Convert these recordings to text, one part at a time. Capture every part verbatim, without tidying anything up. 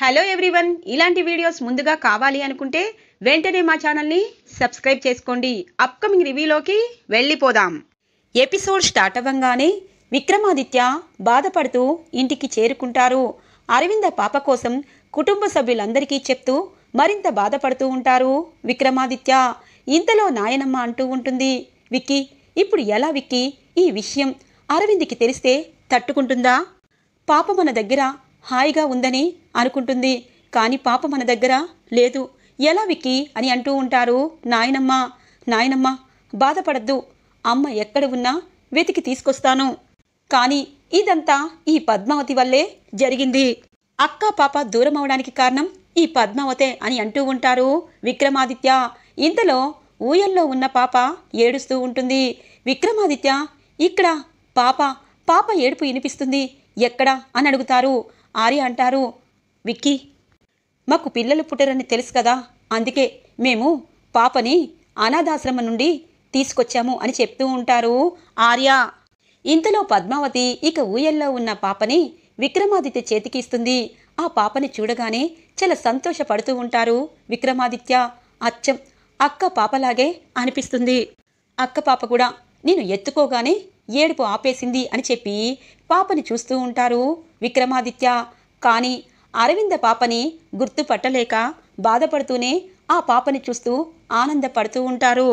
Hello everyone, ఇలాంటి videos ముందుగా కావాలి అనుకుంటే వెంటనే మా ఛానల్ని సబ్స్క్రైబ్ చేసుకోండి. అప్కమింగ్ రివ్యూలోకి వెళ్ళిపోదాం. ఎపిసోడ్ స్టార్ట్ అవ్వంగానే విక్రమాదిత్య బాధపడుతూ ఇంటికి చేరుకుంటారు. అరవింద పాప కోసం కుటుంబ సభ్యులందరికీ చెప్తూ మరింత బాధపడుతూ ఉంటారు విక్రమాదిత్య. ఇంతలో నాయనమ్మ అంటూ ఉంటుంది, విక్కీ ఇప్పుడు ఎలా విక్కీ, ఈ విషయం అరవింద్కి తెలిస్తే తట్టుకుంటుందా? పాప మన దగ్గర హాయిగా ఉందని అనుకుంటుంది, కానీ పాప మన దగ్గర లేదు, ఎలా విక్కీ అని అంటూ ఉంటారు నాయనమ్మ. నాయనమ్మ బాధపడద్దు, అమ్మ ఎక్కడ ఉన్నా వెతికి తీసుకొస్తాను. కానీ ఇదంతా ఈ పద్మావతి వల్లే జరిగింది. అక్క పాప దూరం అవడానికి కారణం ఈ పద్మావతే అని అంటూ ఉంటారు విక్రమాదిత్య. ఇంతలో ఊయల్లో ఉన్న పాప ఏడుస్తూ ఉంటుంది. విక్రమాదిత్య ఇక్కడ పాప పాప ఏడుపు వినిపిస్తుంది, ఎక్కడా అని అడుగుతారు. ఆర్య అంటారు, విక్కీ మాకు పిల్లలు పుట్టరని తెలుసు కదా, అందుకే మేము పాపని అనాథాశ్రమం నుండి తీసుకొచ్చాము అని చెప్తూ ఉంటారు ఆర్య. ఇంతలో పద్మావతి ఇక ఊయల్లో ఉన్న పాపని విక్రమాదిత్య చేతికి ఇస్తుంది. ఆ పాపని చూడగానే చాలా సంతోషపడుతూ ఉంటారు విక్రమాదిత్య. అచ్చం అక్క పాపలాగే అనిపిస్తుంది. అక్క పాప కూడా నేను ఎత్తుకోగానే ఏడుపు ఆపేసింది అని చెప్పి పాపని చూస్తూ ఉంటారు విక్రమాదిత్య. కానీ అరవింద పాపని గుర్తుపట్టలేక బాధపడుతూనే ఆ పాపని చూస్తూ ఆనందపడుతూ ఉంటారు.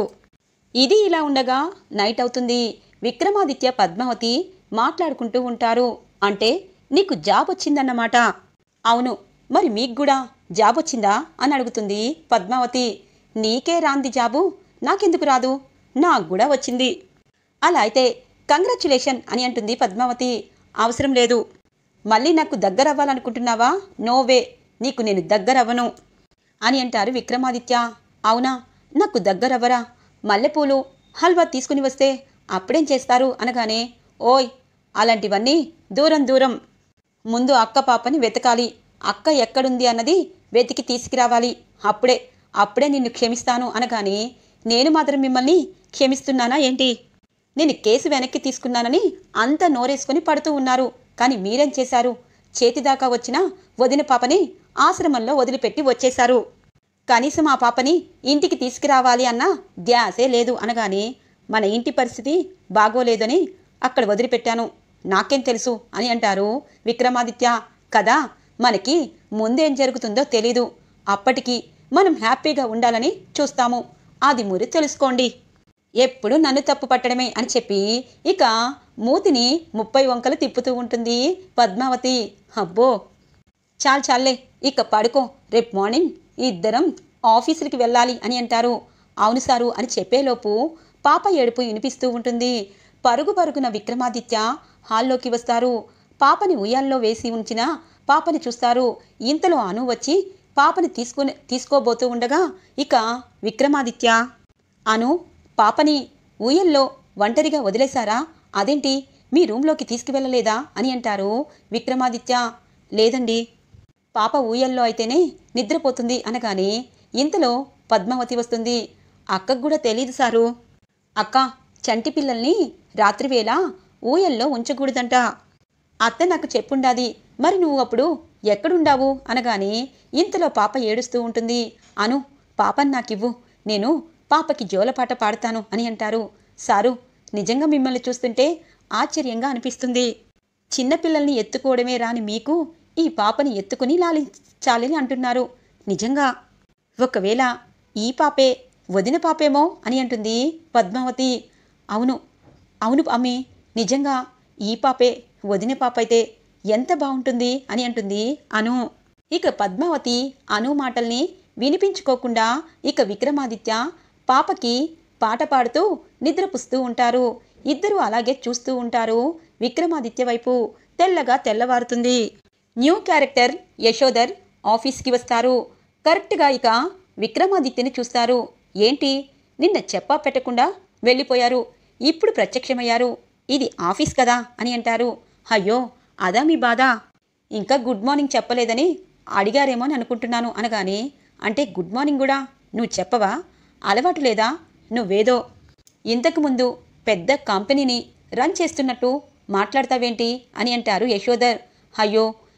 ఇది ఇలా ఉండగా నైట్ అవుతుంది. విక్రమాదిత్య పద్మావతి మాట్లాడుకుంటూ ఉంటారు. అంటే నీకు జాబ్ వచ్చిందన్నమాట? అవును, మరి మీకు కూడా జాబ్ వచ్చిందా అని అడుగుతుంది పద్మావతి. నీకే రాంది జాబు నాకెందుకు రాదు, నాకు కూడా వచ్చింది. అలా అయితే కంగ్రాచ్యులేషన్ అని అంటుంది పద్మావతి. అవసరం లేదు, మళ్ళీ నాకు దగ్గర అవ్వాలనుకుంటున్నావా? నోవే, నీకు నేను దగ్గరవ్వను అని అంటారు విక్రమాదిత్య. అవునా, నాకు దగ్గరవ్వరా? మల్లెపూలు హల్వా తీసుకుని వస్తే అప్పుడేం చేస్తారు అనగానే, ఓయ్ అలాంటివన్నీ దూరం దూరం, ముందు అక్క పాపని వెతకాలి, అక్క ఎక్కడుంది అన్నది వెతికి తీసుకురావాలి, అప్పుడే అప్పుడే నిన్ను క్షమిస్తాను అనగానే, నేను మాత్రం మిమ్మల్ని క్షమిస్తున్నానా ఏంటి? నేను కేసు వెనక్కి తీసుకున్నానని అంత నోరేసుకుని పడుతూ ఉన్నారు, కానీ మీరేం చేశారు? చేతిదాకా వచ్చిన వదిన పాపని ఆశ్రమంలో వదిలిపెట్టి వచ్చేశారు. కనీసం ఆ పాపని ఇంటికి తీసుకురావాలి అన్న ధ్యాసే లేదు అనగానే, మన ఇంటి పరిస్థితి బాగోలేదని అక్కడ వదిలిపెట్టాను, నాకేం తెలుసు అని అంటారు విక్రమాదిత్య. కదా, మనకి ముందేం జరుగుతుందో తెలీదు, అప్పటికి మనం హ్యాపీగా ఉండాలని చూస్తాము, అది మురి తెలుసుకోండి, ఎప్పుడు నన్ను తప్పు పట్టడమే అని చెప్పి ఇక మూతిని ముప్పై వంకలు తిప్పుతూ ఉంటుంది పద్మావతి. అబ్బో చాలు చాలే, ఇక పడుకో, రేపు మార్నింగ్ ఇద్దరం ఆఫీసులకి వెళ్ళాలి అని అంటారు. అవును సారు అని చెప్పేలోపు పాప ఏడుపు వినిపిస్తూ ఉంటుంది. పరుగు పరుగున విక్రమాదిత్య హాల్లోకి వస్తారు. పాపని ఉయ్యాల్లో వేసి ఉంచిన పాపని చూస్తారు. ఇంతలో అను వచ్చి పాపని తీసుకుని తీసుకోబోతూ ఉండగా ఇక విక్రమాదిత్య, అను పాపని ఊయల్లో ఒంటరిగా వదిలేశారా? అదేంటి మీ రూంలోకి తీసుకువెళ్ళలేదా అని అంటారు విక్రమాదిత్య. లేదండి, పాప ఊయల్లో అయితేనే నిద్రపోతుంది అనగానే ఇంతలో పద్మావతి వస్తుంది. అక్కకు కూడా తెలీదు సారు, అక్క చంటి పిల్లల్ని రాత్రివేళ ఊయల్లో ఉంచకూడదంట, అత్త నాకు చెప్పుండాది, మరి నువ్వు అప్పుడు ఎక్కడుండావు అనగానే ఇంతలో పాప ఏడుస్తూ ఉంటుంది. అను పాపని నాకివ్వు, నేను పాపకి జోలపాట పాడతాను అని అంటారు. సారు నిజంగా మిమ్మల్ని చూస్తుంటే ఆశ్చర్యంగా అనిపిస్తుంది, చిన్నపిల్లల్ని ఎత్తుకోవడమే రాని మీకు ఈ పాపని ఎత్తుకుని లాలించాలని అంటున్నారు. నిజంగా ఒకవేళ ఈ పాపే వదిన పాపేమో అని అంటుంది పద్మావతి. అవును అవును అమ్మి, నిజంగా ఈ పాపే వదిన పాప అయితే ఎంత బాగుంటుంది అని అంటుంది అను. ఇక పద్మావతి అను మాటల్ని వినిపించుకోకుండా ఇక విక్రమాదిత్య పాపకి పాట పాడుతూ నిద్రపుస్తూ ఉంటారు. ఇద్దరూ అలాగే చూస్తూ ఉంటారు విక్రమాదిత్య వైపు. తెల్లగా తెల్లవారుతుంది. న్యూ క్యారెక్టర్ యశోధర్ ఆఫీస్కి వస్తారు. కరెక్ట్గా ఇక విక్రమాదిత్యని చూస్తారు. ఏంటి నిన్న చెప్పా పెట్టకుండా వెళ్ళిపోయారు, ఇప్పుడు ప్రత్యక్షమయ్యారు, ఇది ఆఫీస్ కదా అని అంటారు. అయ్యో అదా మీ బాధ, ఇంకా గుడ్ మార్నింగ్ చెప్పలేదని అడిగారేమో అని అనుకుంటున్నాను అనగానే, అంటే గుడ్ మార్నింగ్ కూడా నువ్వు చెప్పవా? అలవాటు లేదా? నువ్వేదో ఇంతకుముందు పెద్ద కంపెనీని రన్ చేస్తున్నట్టు మాట్లాడతావేంటి అని అంటారు యశోధర్. అయ్యో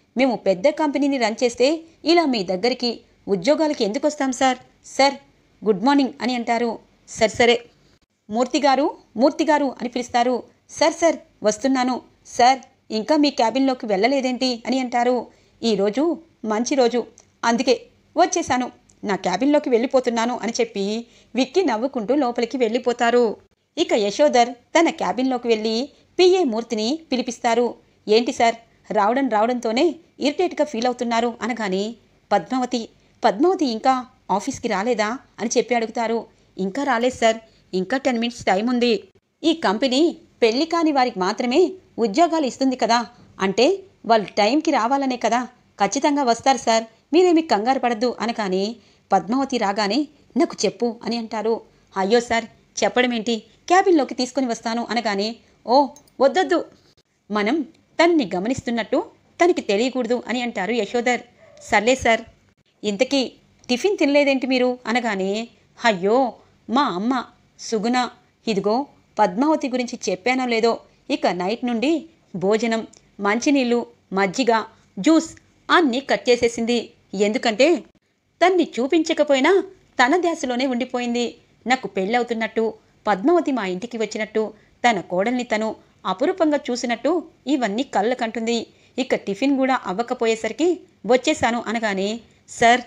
మేము పెద్ద కంపెనీని రన్ చేస్తే ఇలా మీ దగ్గరికి ఉద్యోగాలకి ఎందుకు వస్తాం సార్? సార్ గుడ్ మార్నింగ్ అని అంటారు. సరే సరే మూర్తి గారు మూర్తి గారు అని పిలుస్తారు. సార్ సార్ వస్తున్నాను. సార్ ఇంకా మీ క్యాబిన్లోకి వెళ్ళలేదేంటి అని అంటారు. ఈరోజు మంచి రోజు, అందుకే వచ్చేసాను, నా క్యాబిన్లోకి వెళ్ళిపోతున్నాను అని చెప్పి విక్కీ నవ్వుకుంటూ లోపలికి వెళ్ళిపోతారు. ఇక యశోధర్ తన క్యాబిన్లోకి వెళ్ళి పిఏ మూర్తిని పిలిపిస్తారు. ఏంటి సార్ రావడం రావడంతోనే ఇరిటేట్గా ఫీల్ అవుతున్నారు అనగానే పద్మావతి పద్మావతి ఇంకా ఆఫీస్కి రాలేదా అని చెప్పి అడుగుతారు. ఇంకా రాలేదు సార్, ఇంకా టెన్ మినిట్స్ టైం ఉంది. ఈ కంపెనీ పెళ్లి కాని వారికి మాత్రమే ఉద్యోగాలు ఇస్తుంది కదా, అంటే వాళ్ళు టైంకి రావాలనే కదా, ఖచ్చితంగా వస్తారు సార్, మీరేమి కంగారు పడద్దు అనగానే పద్మావతి రాగానే నాకు చెప్పు అని అంటారు. అయ్యో సార్ చెప్పడం ఏంటి, క్యాబిన్లోకి తీసుకొని వస్తాను అనగానే ఓ వద్దొద్దు, మనం తనని గమనిస్తున్నట్టు తనకి తెలియకూడదు అని అంటారు యశోధర్. సర్లే సార్, ఇంతకీ టిఫిన్ తినలేదేంటి మీరు అనగానే అయ్యో మా అమ్మ సుగుణ ఇదిగో పద్మావతి గురించి చెప్పానో లేదో, ఇక నైట్ నుండి భోజనం, మంచినీళ్ళు, మజ్జిగ, జ్యూస్ అన్నీ కట్ చేసేసింది. ఎందుకంటే తన్ని చూపించకపోయినా తన ధ్యాసలోనే ఉండిపోయింది. నాకు పెళ్ళవుతున్నట్టు, పద్మావతి మా ఇంటికి వచ్చినట్టు, తన కోడల్ని తను అపురూపంగా చూసినట్టు ఇవన్నీ కళ్ళకంటుంది. ఇక టిఫిన్ కూడా అవ్వకపోయేసరికి వచ్చేశాను అనగానే సార్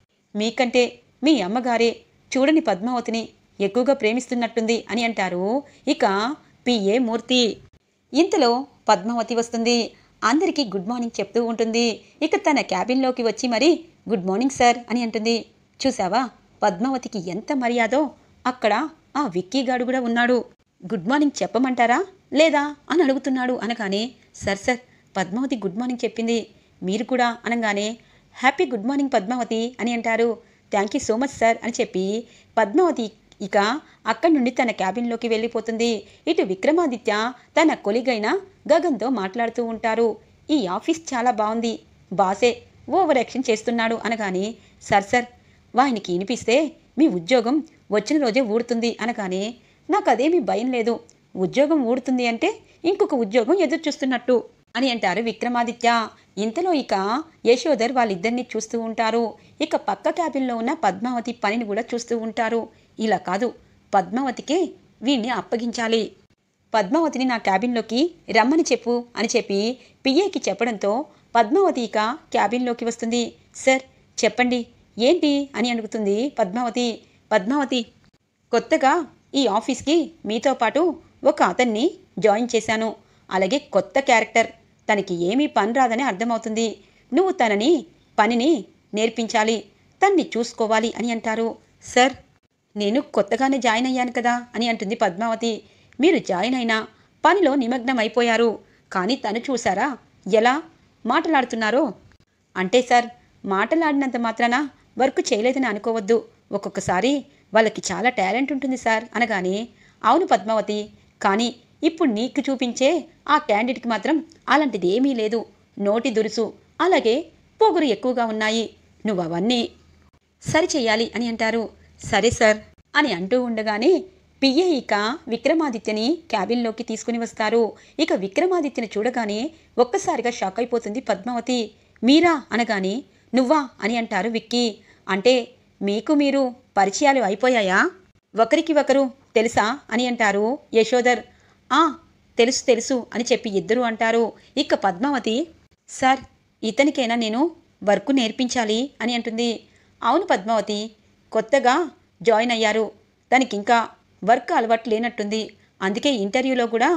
మీకంటే మీ అమ్మగారే చూడని పద్మావతిని ఎక్కువగా ప్రేమిస్తున్నట్టుంది అని అంటారు ఇక పిఏ మూర్తి. ఇంతలో పద్మావతి వస్తుంది. అందరికీ గుడ్ మార్నింగ్ చెప్తూ ఉంటుంది. ఇక తన క్యాబిన్లోకి వచ్చి మరి గుడ్ మార్నింగ్ సార్ అని అంటుంది. చూసావా పద్మావతికి ఎంత మర్యాదో, అక్కడ ఆ విక్కీ గాడు కూడా ఉన్నాడు, గుడ్ మార్నింగ్ చెప్పమంటారా లేదా అని అడుగుతున్నాడు అనగానే sir sir Padmavathi good morning చెప్పింది, మీరు కూడా అనగానే హ్యాపీ గుడ్ మార్నింగ్ పద్మావతి అని అంటారు. Thank you so much sir అని చెప్పి పద్మావతి ఇక అక్కడి నుండి తన క్యాబిన్లోకి వెళ్ళిపోతుంది. ఇటు విక్రమాదిత్య తన కొలిగైన గగన్తో మాట్లాడుతూ ఉంటారు. ఈ ఆఫీస్ చాలా బాగుంది, బాసే ఓవర్ యాక్షన్ చేస్తున్నాడు అనగానే సార్ సార్ వానికి వినిపిస్తే మీ ఉద్యోగం వచ్చిన రోజే ఊడుతుంది అనగానే నాకు అదేమీ భయం లేదు, ఉద్యోగం ఊడుతుంది అంటే ఇంకొక ఉద్యోగం ఎదురు చూస్తున్నట్టు అని అంటారు విక్రమాదిత్య. ఇంతలో ఇక యశోధర్ వాళ్ళిద్దరిని చూస్తూ ఉంటారు. ఇక పక్క క్యాబిన్లో ఉన్న పద్మావతి పనిని కూడా చూస్తూ ఉంటారు. ఇలా కాదు, పద్మావతికే వీణ్ణి అప్పగించాలి, పద్మావతిని నా క్యాబిన్లోకి రమ్మని చెప్పు అని చెప్పి పిఏకి చెప్పడంతో పద్మావతి ఇక క్యాబిన్లోకి వస్తుంది. సార్ చెప్పండి ఏంటి అని అడుగుతుంది పద్మావతి. పద్మావతి కొత్తగా ఈ ఆఫీస్కి మీతో పాటు ఒక అతన్ని జాయిన్ చేశాను, అలాగే కొత్త క్యారెక్టర్, తనకి ఏమీ పని రాదని అర్థమవుతుంది, నువ్వు తనని పనిని నేర్పించాలి, తన్ని చూసుకోవాలి అని అంటారు. సార్ నేను కొత్తగానే జాయిన్ అయ్యాను కదా అని అంటుంది పద్మావతి. మీరు జాయిన్ అయినా పనిలో నిమగ్నం అయిపోయారు, కానీ తను చూసారా ఎలా మాట్లాడుతున్నారో, అంటే సార్ మాట్లాడినంత మాత్రాన వర్క్ చేయలేదని అనుకోవద్దు, ఒక్కొక్కసారి వాళ్ళకి చాలా టాలెంట్ ఉంటుంది సార్ అనగానే అవును పద్మావతి, కానీ ఇప్పుడు నీకు చూపించే ఆ క్యాండిడేట్కి మాత్రం అలాంటిది ఏమీ లేదు, నోటి దురుసు అలాగే పొగురు ఎక్కువగా ఉన్నాయి, నువ్వు అవన్నీ సరిచెయ్యాలి అని అంటారు. సరే సార్ అని అంటూ ఉండగానే పిఏ ఇక విక్రమాదిత్యని క్యాబిన్లోకి తీసుకుని వస్తారు. ఇక విక్రమాదిత్యని చూడగానే ఒక్కసారిగా షాక్ అయిపోతుంది పద్మావతి. మీరా అనగానే నువ్వా అని అంటారు విక్కీ. అంటే మీకు మీరు పరిచయాలు అయిపోయాయా, ఒకరికి ఒకరు తెలుసా అని అంటారు యశోధర్. ఆ తెలుసు తెలుసు అని చెప్పి ఇద్దరు అంటారు. ఇక పద్మావతి సార్ ఇతనికైనా నేను వర్క్ నేర్పించాలి అని అంటుంది. అవును పద్మావతి, కొత్తగా జాయిన్ అయ్యారు, తనకింకా వర్క్ అలవాటు లేనట్టుంది, అందుకే ఇంటర్వ్యూలో కూడా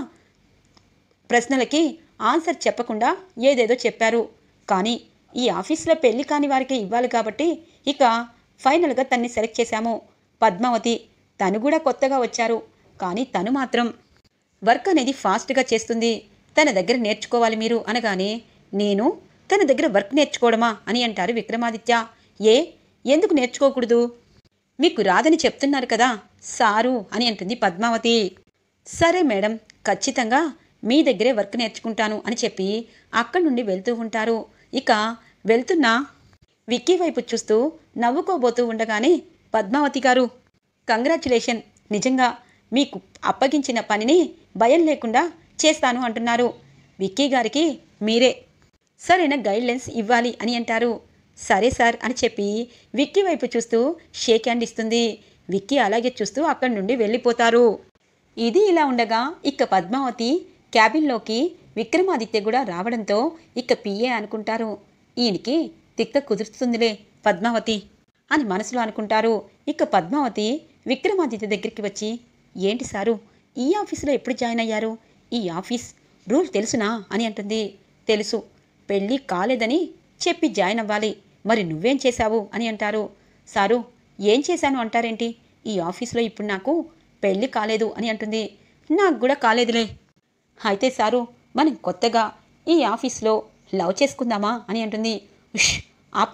ప్రశ్నలకి ఆన్సర్ చెప్పకుండా ఏదేదో చెప్పారు, కానీ ఈ ఆఫీస్లో పెళ్లి కాని వారికి ఇవ్వాలి కాబట్టి ఇక ఫైనల్గా తన్ని సెలెక్ట్ చేశాము. పద్మావతి తను కూడా కొత్తగా వచ్చారు, కానీ తను మాత్రం వర్క్ అనేది ఫాస్ట్గా చేస్తుంది, తన దగ్గర నేర్చుకోవాలి మీరు అనగానే నేను తన దగ్గర వర్క్ నేర్చుకోవడమా అని అంటారు విక్రమాదిత్య. ఏ ఎందుకు నేర్చుకోకూడదు, మీకు రాదని చెప్తున్నారు కదా సారు అని అంటుంది పద్మావతి. సరే మేడం, ఖచ్చితంగా మీ దగ్గరే వర్క్ నేర్చుకుంటాను అని చెప్పి అక్కడి నుండి వెళ్తూ ఉంటారు. ఇక వెళ్తున్న విక్కీ వైపు చూస్తూ నవ్వుకోబోతూ ఉండగానే పద్మావతి గారు కంగ్రాచ్యులేషన్, నిజంగా మీకు అప్పగించిన పనిని భయం లేకుండా చేస్తాను అంటున్నారు. విక్కీ గారికి మీరే సరైన గైడ్లైన్స్ ఇవ్వాలి అని అంటారు. సరే సార్ అని చెప్పి విక్కీ వైపు చూస్తూ షేక్ హ్యాండ్ ఇస్తుంది. విక్కీ అలాగే చూస్తూ అక్కడి నుండి వెళ్ళిపోతారు. ఇది ఇలా ఉండగా ఇక పద్మావతి క్యాబిన్లోకి విక్రమాదిత్య కూడా రావడంతో ఇక పిఏ అనుకుంటారు, ఈయనకి తిక్క కుదురుతుందిలే పద్మావతి అని మనసులో అనుకుంటారు. ఇక పద్మావతి విక్రమాదిత్య దగ్గరికి వచ్చి, ఏంటి సారు ఈ ఆఫీసులో ఎప్పుడు జాయిన్ అయ్యారు? ఈ ఆఫీస్ రూల్ తెలుసునా అని అంటుంది. తెలుసు, పెళ్ళి కాలేదని చెప్పి జాయిన్ అవ్వాలి, మరి నువ్వేం చేశావు అని అంటారు. సారు ఏం చేశాను అంటారేంటి? ఈ ఆఫీస్లో ఇప్పుడు నాకు పెళ్ళి కాలేదు అని అంటుంది. నాకు కూడా కాలేదులే. అయితే సారు మనం కొత్తగా ఈ ఆఫీస్లో లవ్ చేసుకుందామా అని అంటుంది. ఉష్ ఆపు,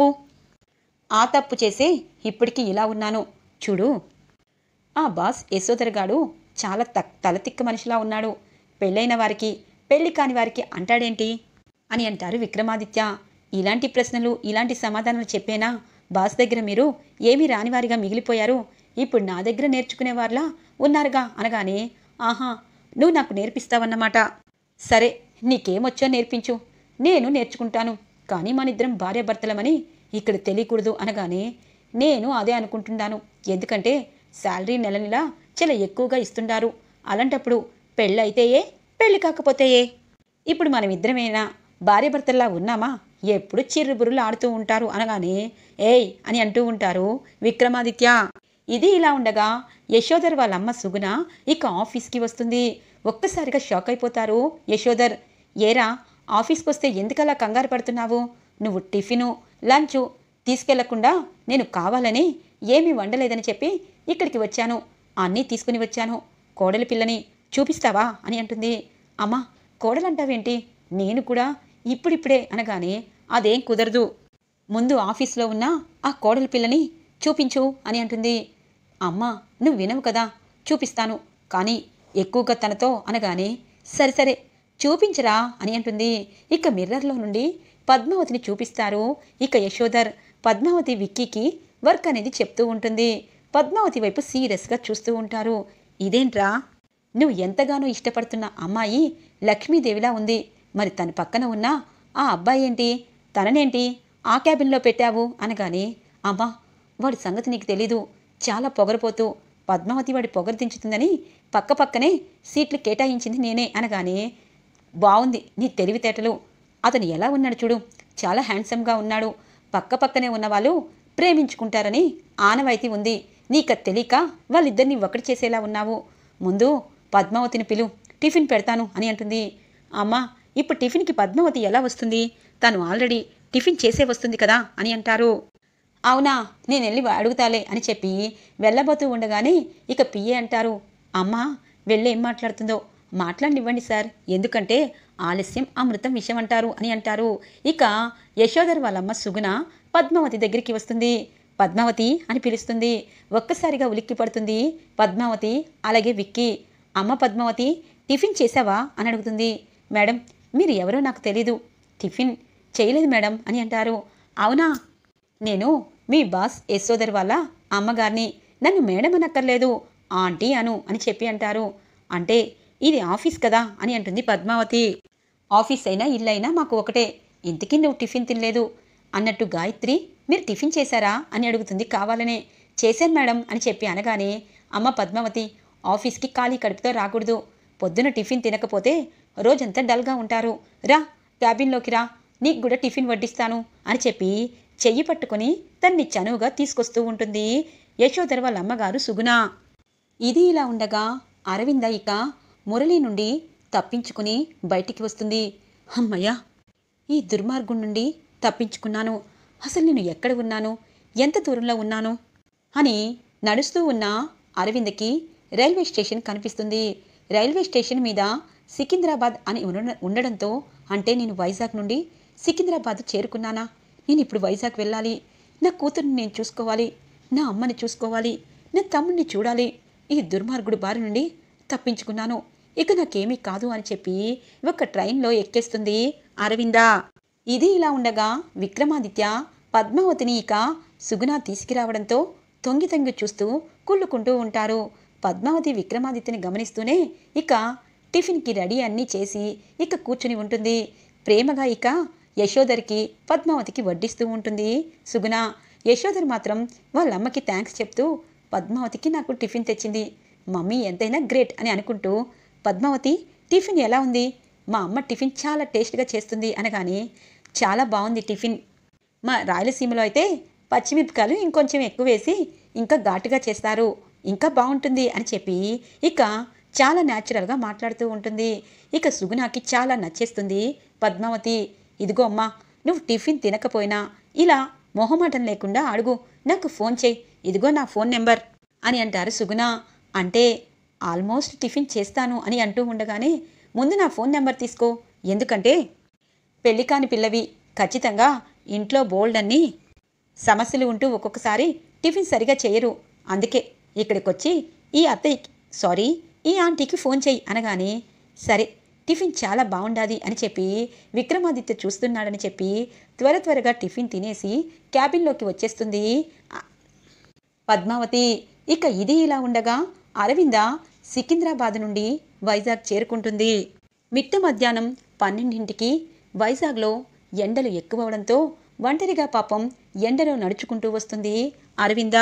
ఆ తప్పు చేసే ఇప్పటికీ ఇలా ఉన్నాను చూడు. ఆ బాస్ యశోధర్ గాడు చాలా తక్ తలతిక్క మనిషిలా ఉన్నాడు. పెళ్ళైన వారికి పెళ్ళి కాని వారికి అంటాడేంటి అని అంటారు విక్రమాదిత్య. ఇలాంటి ప్రశ్నలు ఇలాంటి సమాధానాలు చెప్పేనా బాస్ దగ్గర మీరు ఏమీ రానివారిగా మిగిలిపోయారు, ఇప్పుడు నా దగ్గర నేర్చుకునేవారిలా ఉన్నారుగా అనగానే, ఆహా నువ్వు నాకు నేర్పిస్తావన్నమాట. సరే నీకేమొచ్చో నేర్పించు, నేను నేర్చుకుంటాను, కానీ మనిద్దరం భార్యాభర్తలమని ఇక్కడ తెలియకూడదు అనగానే, నేను అదే అనుకుంటున్నాను. ఎందుకంటే శాలరీ నెల నెల చాలా ఎక్కువగా ఇస్తుంటారు. అలాంటప్పుడు పెళ్ళైతేయే పెళ్ళి కాకపోతేయే. ఇప్పుడు మనం ఇద్దరమేనా భార్యాభర్తల్లా ఉన్నామా? ఎప్పుడు చిర్రుబుర్రులు ఆడుతూ ఉంటారు అనగానే, ఏయ్ అని అంటూ ఉంటారు విక్రమాదిత్య. ఇది ఇలా ఉండగా యశోధర్ వాళ్ళమ్మ సుగుణ ఇక ఆఫీస్కి వస్తుంది. ఒక్కసారిగా షాక్ అయిపోతారు యశోధర్. ఏరా ఆఫీస్కి వస్తే ఎందుకలా కంగారు పడుతున్నావు? నువ్వు టిఫిను లంచు తీసుకెళ్లకుండా నేను కావాలని ఏమీ వండలేదని చెప్పి ఇక్కడికి వచ్చాను, అన్నీ తీసుకుని వచ్చాను. కోడలి పిల్లని చూపిస్తావా అని అంటుంది. అమ్మా కోడలంటావేంటి? నేను కూడా ఇప్పుడిప్పుడే అనగానే, అదేం కుదరదు, ముందు ఆఫీస్లో ఉన్న ఆ కోడలి పిల్లని చూపించు అని అంటుంది. అమ్మా నువ్వు వినవు కదా, చూపిస్తాను కానీ ఎక్కువగా తనతో అనగానే, సరే సరే చూపించరా అని అంటుంది. ఇక మిర్రర్లో నుండి పద్మావతిని చూపిస్తారు ఇక యశోధర్. పద్మావతి విక్కీకి వర్క్ అనేది చెప్తూ ఉంటుంది. పద్మావతి వైపు సీరియస్గా చూస్తూ ఉంటారు. ఇదేంట్రా, నువ్వు ఎంతగానో ఇష్టపడుతున్న అమ్మాయి లక్ష్మీదేవిలా ఉంది, మరి తన పక్కన ఉన్న ఆ అబ్బాయి ఏంటి, తననేంటి ఆ క్యాబిన్లో పెట్టావు అనగానే, అమ్మా వాడి సంగతి నీకు తెలీదు, చాలా పొగరపోతూ పద్మావతి వాడి పొగరు దించుతుందని పక్క పక్కనే సీట్లు కేటాయించింది నేనే అనగానే, బాగుంది నీ తెలివితేటలు, అతను ఎలా ఉన్నాడు చూడు, చాలా హ్యాండ్సమ్గా ఉన్నాడు, పక్క పక్కనే ఉన్నవాళ్ళు ప్రేమించుకుంటారని ఆనవాయితీ ఉంది, నీకు తెలియక వాళ్ళిద్దరినీ ఒకటి చేసేలా ఉన్నావు, ముందు పద్మావతిని పిలు, టిఫిన్ పెడతాను అని అంటుంది. అమ్మా ఇప్పుడు టిఫిన్కి పద్మావతి ఎలా వస్తుంది, తను ఆల్రెడీ టిఫిన్ చేసే వస్తుంది కదా అని అంటారు. అవునా నేను వెళ్ళి అడుగుతాలే అని చెప్పి వెళ్ళబోతూ ఉండగానే ఇక పిఏ అంటారు, అమ్మా వెళ్ళి ఏం మాట్లాడుతుందో మాట్లాడినివ్వండి సార్, ఎందుకంటే ఆలస్యం అమృతం విషయం అంటారు అని అంటారు. ఇక యశోధర్ వాళ్ళమ్మ సుగుణ పద్మావతి దగ్గరికి వస్తుంది. పద్మావతి అని పిలుస్తుంది. ఒక్కసారిగా ఉలిక్కి పడుతుంది పద్మావతి, అలాగే విక్కీ. అమ్మ పద్మావతి టిఫిన్ చేసావా అని అడుగుతుంది. మేడం మీరు ఎవరో నాకు తెలీదు, టిఫిన్ చేయలేదు మేడం అని అంటారు. అవునా, నేను మీ బాస్ యశోధర్ వాళ్ళ అమ్మగారిని, నన్ను మేడం అనక్కర్లేదు ఆంటీ అను అని చెప్పి అంటారు. అంటే ఇది ఆఫీస్ కదా అని అంటుంది పద్మావతి. ఆఫీస్ అయినా ఇల్లైనా మాకు ఒకటే, ఇంతకీ నువ్వు టిఫిన్ తినలేదు అన్నట్టు గాయత్రి మీరు టిఫిన్ చేశారా అని అడుగుతుంది కావాలనే. చేశాను మేడం అని చెప్పి అనగానే, అమ్మ పద్మావతి ఆఫీస్కి ఖాళీ కడుపుతో రాకూడదు, పొద్దున టిఫిన్ తినకపోతే రోజంతా డల్గా ఉంటారు, రా క్యాబిన్లోకి రా, నీకు కూడా టిఫిన్ వడ్డిస్తాను అని చెప్పి చెయ్యి పట్టుకొని తన్ని చనువుగా తీసుకొస్తూ ఉంటుంది యశోధర్ వాళ్ళ అమ్మగారు సుగుణ. ఇది ఇలా ఉండగా అరవింద ఇక మురళి నుండి తప్పించుకుని బయటికి వస్తుంది. అమ్మయ్య ఈ దుర్మార్గం నుండి తప్పించుకున్నాను, అసలు నేను ఎక్కడ ఉన్నాను, ఎంత దూరంలో ఉన్నాను అని నడుస్తూ ఉన్న అరవిందకి రైల్వే స్టేషన్ కనిపిస్తుంది. రైల్వే స్టేషన్ మీద సికింద్రాబాద్ అని ఉండడంతో, అంటే నేను వైజాగ్ నుండి సికింద్రాబాద్ చేరుకున్నానా, నేను ఇప్పుడు వైజాగ్ వెళ్ళాలి, నా కూతుర్ని నేను చూసుకోవాలి, నా అమ్మని చూసుకోవాలి, నా తమ్ముడిని చూడాలి, ఈ దుర్మార్గుడు బారి నుండి తప్పించుకున్నాను, ఇక నాకేమీ కాదు అని చెప్పి ఒక ట్రైన్లో ఎక్కేస్తుంది అరవింద. ఇది ఇలా ఉండగా విక్రమాదిత్య పద్మావతిని ఇక సుగుణ తీసుకురావడంతో తొంగి తొంగి చూస్తూ కుళ్ళుకుంటూ ఉంటారు. పద్మావతి విక్రమాదిత్యని గమనిస్తూనే ఇక టిఫిన్కి రెడీ అన్నీ చేసి ఇక కూర్చుని ఉంటుంది. ప్రేమగా ఇక యశోదరికి పద్మావతికి వడ్డిస్తూ ఉంటుంది సుగుణ. యశోదర్ మాత్రం వాళ్ళమ్మకి థ్యాంక్స్ చెప్తూ పద్మావతికి నాకు టిఫిన్ తెచ్చింది, మమ్మీ ఎంతైనా గ్రేట్ అని అనుకుంటూ, పద్మావతి టిఫిన్ ఎలా ఉంది? మా అమ్మ టిఫిన్ చాలా టేస్ట్గా చేస్తుంది అనగానే, చాలా బాగుంది టిఫిన్, మా రాయలసీమలో అయితే పచ్చిమిరపకాయలు ఇంకొంచెం ఎక్కువ వేసి ఇంకా ఘాటుగా చేస్తారు, ఇంకా బాగుంటుంది అని చెప్పి ఇక చాలా న్యాచురల్గా మాట్లాడుతూ ఉంటుంది. ఇక సుగుణకి చాలా నచ్చేస్తుంది పద్మావతి. ఇదిగో అమ్మా, నువ్వు టిఫిన్ తినకపోయినా ఇలా మొహమాటం లేకుండా అడుగు, నాకు ఫోన్ చేయి, ఇదిగో నా ఫోన్ నెంబర్ అని అంటారు సుగుణ. అంటే ఆల్మోస్ట్ టిఫిన్ చేస్తాను అని అంటూ ఉండగానే, ముందు నా ఫోన్ నెంబర్ తీసుకో, ఎందుకంటే పెళ్లి కాని పిల్లవి, ఖచ్చితంగా ఇంట్లో బోల్డ్ అన్ని సమస్యలు ఉంటూ ఒక్కొక్కసారి టిఫిన్ సరిగా చేయరు, అందుకే ఇక్కడికి వచ్చి ఈ అత్తయ్యకి సారీ ఈ ఆంటీకి ఫోన్ చేయి అనగానే, సరే టిఫిన్ చాలా బాగుండాది అని చెప్పి విక్రమాదిత్య చూస్తున్నాడని చెప్పి త్వర త్వరగా టిఫిన్ తినేసి క్యాబిన్లోకి వచ్చేస్తుంది పద్మావతి. ఇక ఇది ఇలా ఉండగా అరవింద సికింద్రాబాద్ నుండి వైజాగ్ చేరుకుంటుంది. మిట్ట మధ్యాహ్నం పన్నెండింటికి వైజాగ్లో ఎండలు ఎక్కువవడంతో ఒంటరిగా పాపం ఎండలో నడుచుకుంటూ వస్తుంది అరవింద.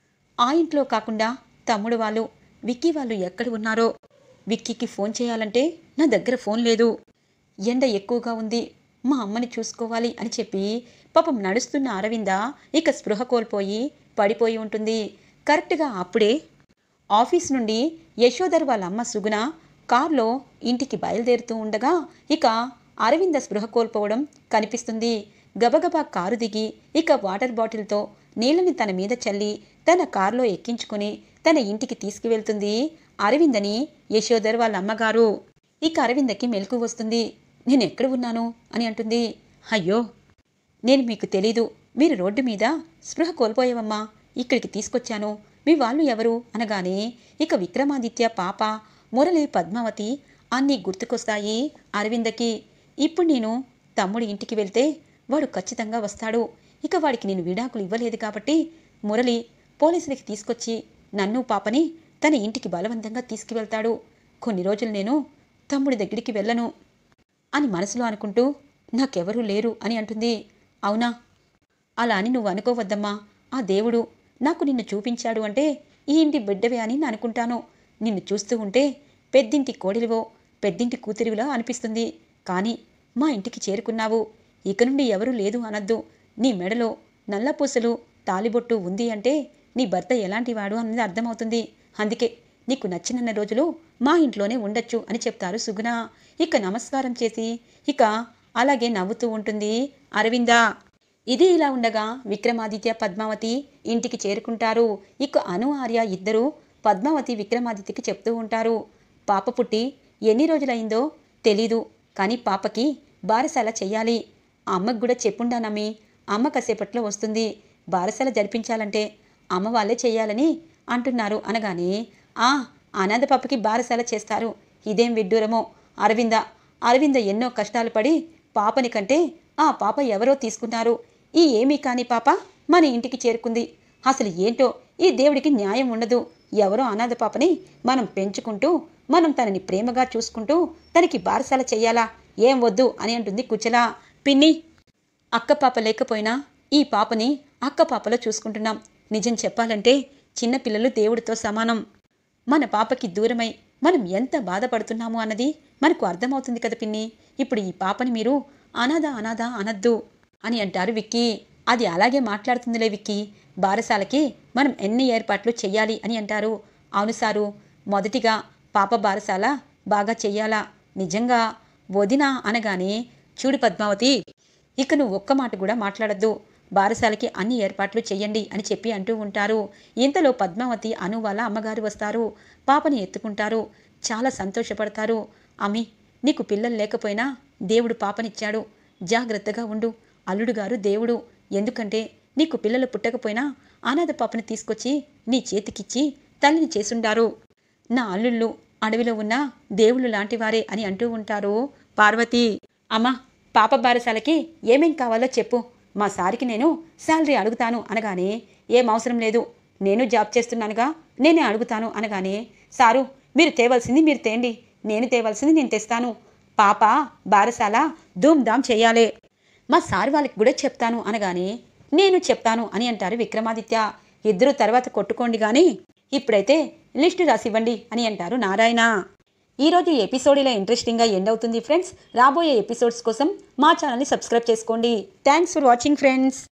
ఆ ఇంట్లో కాకుండా తమ్ముడు వాళ్ళు విక్కీ వాళ్ళు ఎక్కడ ఉన్నారో, విక్కీకి ఫోన్ చేయాలంటే నా దగ్గర ఫోన్ లేదు, ఎండ ఎక్కువగా ఉంది, మా అమ్మని చూసుకోవాలి అని చెప్పి పాపం నడుస్తున్న అరవింద ఇక స్పృహ కోల్పోయి పడిపోయి ఉంటుంది. కరెక్ట్గా అప్పుడే ఆఫీస్ నుండి యశోదర్ వాళ్ళ అమ్మ సుగుణ కారులో ఇంటికి బయలుదేరుతూ ఉండగా ఇక అరవింద స్పృహ కోల్పోవడం కనిపిస్తుంది. గబగబా కారు దిగి ఇక వాటర్ బాటిల్తో నీళ్ళని తన మీద చల్లి తన కారులో ఎక్కించుకుని తన ఇంటికి తీసుకువెళ్తుంది అరవిందని యశోదర్ వాళ్ళ అమ్మగారు. ఇక అరవిందకి మెలకు వస్తుంది. నేను ఎక్కడ ఉన్నాను అని అంటుంది. అయ్యో నేను మీకు తెలీదు, మీరు రోడ్డు మీద స్పృహ కోల్పోయావమ్మా, ఇక్కడికి తీసుకొచ్చాను, మీ వాళ్ళు ఎవరు అనగానే ఇక విక్రమాదిత్య పాప మురళి పద్మావతి అన్నీ గుర్తుకొస్తాయి అరవిందకి. ఇప్పుడు నేను తమ్ముడి ఇంటికి వెళ్తే వాడు ఖచ్చితంగా వస్తాడు, ఇక వాడికి నేను విడాకులు ఇవ్వలేదు కాబట్టి మురళి పోలీసులకి తీసుకొచ్చి నన్ను పాపని తన ఇంటికి బలవంతంగా తీసుకువెళ్తాడు, కొన్ని రోజులు నేను తమ్ముడి దగ్గరికి వెళ్ళను అని మనసులో అనుకుంటూ నాకెవరూ లేరు అని అంటుంది. అవునా, అలా అని నువ్వు అనుకోవద్దమ్మా, ఆ దేవుడు నాకు నిన్ను చూపించాడు అంటే ఈ ఇంటి బిడ్డవే అని నేను అనుకుంటాను, నిన్ను చూస్తూ ఉంటే పెద్దింటి కోడలివో పెద్దింటి కూతురివిలో అనిపిస్తుంది, కానీ మా ఇంటికి చేరుకున్నావు, ఇక నుండి ఎవరూ లేదు అనద్దు, నీ మెడలో నల్లపూసలు తాలిబొట్టు ఉంది అంటే నీ భర్త ఎలాంటివాడు అన్నది అర్థమవుతుంది, అందుకే నీకు నచ్చినన్న రోజులు మా ఇంట్లోనే ఉండొచ్చు అని చెప్తారు సుగుణ. ఇక నమస్కారం చేసి ఇక అలాగే నవ్వుతూ ఉంటుంది అరవింద. ఇది ఇలా ఉండగా విక్రమాదిత్య పద్మావతి ఇంటికి చేరుకుంటారు. ఇక అను ఆర్య ఇద్దరు పద్మావతి విక్రమాదిత్యకి చెప్తూ ఉంటారు, పాప పుట్టి ఎన్ని రోజులైందో తెలీదు, కానీ పాపకి బారసాల చెయ్యాలి, అమ్మకు కూడా చెప్పుండానమ్మి, అమ్మ కాసేపట్లో వస్తుంది, బారసాల జరిపించాలంటే అమ్మ వాళ్ళే చెయ్యాలని అంటున్నారు అనగానే, ఆ అనాథ పాపకి బారసాల చేస్తారు, ఇదేం విడ్డూరమో, అరవింద అరవింద ఎన్నో కష్టాలు పడి పాపని కంటే ఆ పాప ఎవరో తీసుకున్నారు, ఈ ఏమీ కాని పాప మన ఇంటికి చేరుకుంది, అసలు ఏంటో ఈ దేవుడికి న్యాయం ఉండదు, ఎవరో అనాథ పాపని మనం పెంచుకుంటూ మనం తనని ప్రేమగా చూసుకుంటూ తనకి బారసాల చెయ్యాలా, ఏం వద్దు అని అంటుంది కుచల. పిన్ని, అక్క పాప లేకపోయినా ఈ పాపని అక్క పాపలో చూసుకుంటున్నాం, నిజం చెప్పాలంటే చిన్నపిల్లలు దేవుడితో సమానం, మన పాపకి దూరమై మనం ఎంత బాధపడుతున్నాము అన్నది మనకు అర్థమవుతుంది కదా పిన్ని, ఇప్పుడు ఈ పాపని మీరు అనాథ అనాథ అనద్దు అని అంటారు విక్కీ. అది అలాగే మాట్లాడుతుందిలే విక్కీ, బారసాలకి మనం ఎన్ని ఏర్పాట్లు చెయ్యాలి అని అంటారు. అవును సారు, మొదటిగా పాప బారసాల బాగా చెయ్యాలా, నిజంగా వదినా అనగానే, చూడు పద్మావతి, ఇక నువ్వు ఒక్క మాట కూడా మాట్లాడద్దు, బారసాలకి అన్ని ఏర్పాట్లు చెయ్యండి అని చెప్పి అంటూ ఉంటారు. ఇంతలో పద్మావతి అను వాళ్ళ అమ్మగారు వస్తారు, పాపని ఎత్తుకుంటారు, చాలా సంతోషపడతారు. అమ్మి, నీకు పిల్లలు లేకపోయినా దేవుడు పాపనిచ్చాడు, జాగ్రత్తగా ఉండు, అల్లుడు గారు దేవుడు, ఎందుకంటే నీకు పిల్లలు పుట్టకపోయినా అనాథ పాపని తీసుకొచ్చి నీ చేతికిచ్చి తల్లిని చేసుండారు, నా అల్లుళ్ళు అడవిలో ఉన్న దేవుళ్ళు లాంటివారే అని అంటూ ఉంటారు పార్వతి. అమ్మ, పాప బారసాలకి ఏమేం కావాలో చెప్పు, మా సారికి నేను శాలరీ అడుగుతాను అనగానే, ఏం అవసరం లేదు, నేను జాబ్ చేస్తున్నానుగా, నేనే అడుగుతాను అనగానే, సారు మీరు తేవలసింది మీరు తేండి, నేను తేవలసింది నేను తెస్తాను, పాప బారసాల ధూమ్ ధామ్ చెయ్యాలే, మా సార్ వాళ్ళకి కూడా చెప్తాను అనగానే నేను చెప్తాను అని అంటారు విక్రమాదిత్య. ఇద్దరు తర్వాత కొట్టుకోండి కానీ ఇప్పుడైతే లిస్ట్ రాసివ్వండి అని అంటారు నారాయణ. ఈరోజు ఎపిసోడ్ ఇలా ఇంట్రెస్టింగ్గా ఎండ్ అవుతుంది ఫ్రెండ్స్. రాబోయే ఎపిసోడ్స్ కోసం మా ఛానల్ని సబ్స్క్రైబ్ చేసుకోండి. Thanks for watching friends.